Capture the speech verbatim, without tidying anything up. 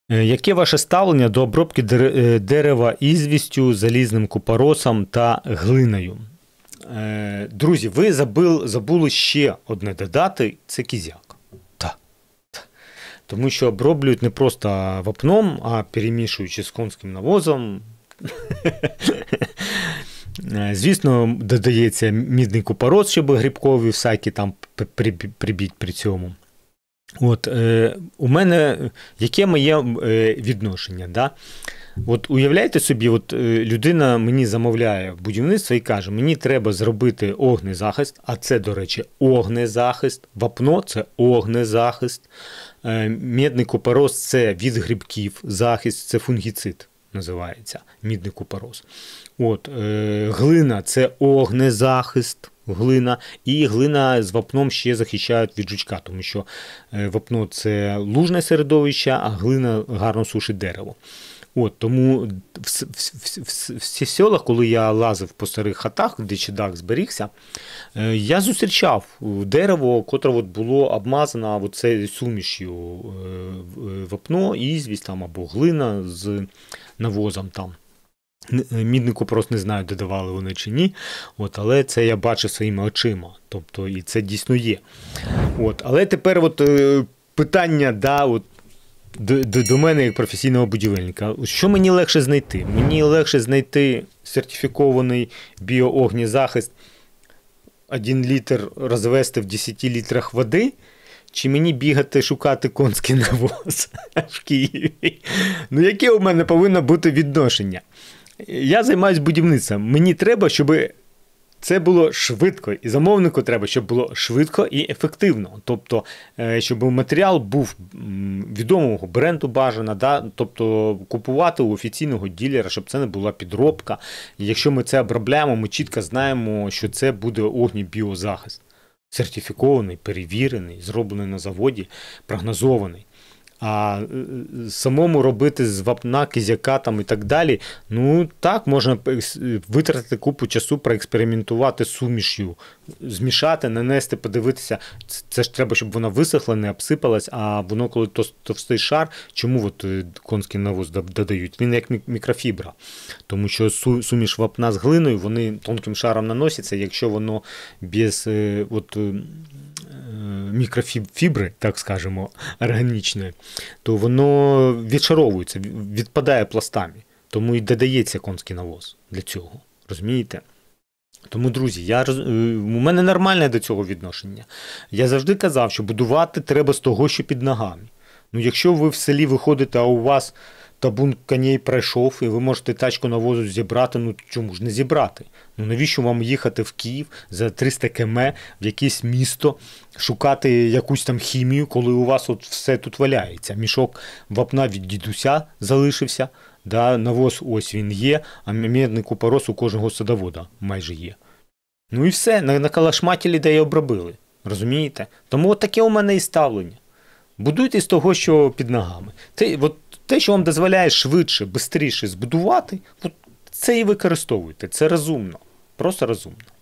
Яке ваше ставлення до обробки дерева ізвістю, залізним купоросом та глиною? Друзі, ви забули, забули ще одне додати – це кізяк. Так. Тому що оброблюють не просто вапном, а перемішуючи з конським навозом. Звісно, додається мідний купорос, щоб грибкові всякі там прибіть при цьому. От, е, у мене, яке моє е, відношення, да? От уявляєте собі, от е, людина мені замовляє будівництво і каже, мені треба зробити огнезахист, а це, до речі, огнезахист, вапно – це огнезахист, е, мідний купорос – це від грибків захист, це фунгіцид називається, мідний купорос. От, е, глина – це огнезахист. Глина. І глина з вапном ще захищають від жучка, тому що вапно – це лужне середовище, а глина гарно сушить дерево. От, тому в, в, в, в, в всіх селах, коли я лазив по старих хатах, де чидак зберігся, я зустрічав дерево, котре от було обмазано оцею сумішю вапно, ізвість там, або глина з навозом там. Мідний купорос не знаю, додавали вони чи ні, от, але це я бачив своїми очима, тобто і це дійсно є. От, але тепер от, питання да, от, до, до, до мене як професійного будівельника. Що мені легше знайти? Мені легше знайти сертифікований біоогнезахист, один літр розвести в десяти літрах води, чи мені бігати шукати конський навоз в Києві? Ну, яке у мене повинно бути відношення? Я займаюся будівництвом. Мені треба, щоб це було швидко. І замовнику треба, щоб було швидко і ефективно. Тобто, щоб матеріал був відомого бренду бажано, да? Тобто купувати у офіційного ділера, щоб це не була підробка. І якщо ми це обробляємо, ми чітко знаємо, що це буде огнебіозахист. Сертифікований, перевірений, зроблений на заводі, прогнозований. А самому робити з вапна, кизяка там і так далі, ну так, можна витратити купу часу, проекспериментувати з сумішю, змішати, нанести, подивитися. Це ж треба, щоб вона висохла, не обсипалась, а воно, коли товстий шар, чому от конський навоз додають? Він як мікрофібра. Тому що суміш вапна з глиною, вони тонким шаром наносяться, якщо воно без от, мікрофібри, так скажемо, органічної, то воно відшаровується, відпадає пластами. Тому і додається конський навоз для цього. Розумієте? Тому, друзі, я, у мене нормальне до цього відношення. Я завжди казав, що будувати треба з того, що під ногами. Ну, якщо ви в селі виходите, а у вас табун коней пройшов, і ви можете тачку навозу зібрати, ну чому ж не зібрати? Ну навіщо вам їхати в Київ за триста кілометрів в якесь місто, шукати якусь там хімію, коли у вас от все тут валяється? Мішок вапна від дідуся залишився, да, навоз ось він є, а мідний купорос у кожного садовода майже є. Ну і все, накалашматили, да й обробили. Розумієте? Тому от таке у мене і ставлення. Будуйте з того, що під ногами. Те, от, те, що вам дозволяє швидше, швидше збудувати, от це і використовуйте. Це розумно. Просто розумно.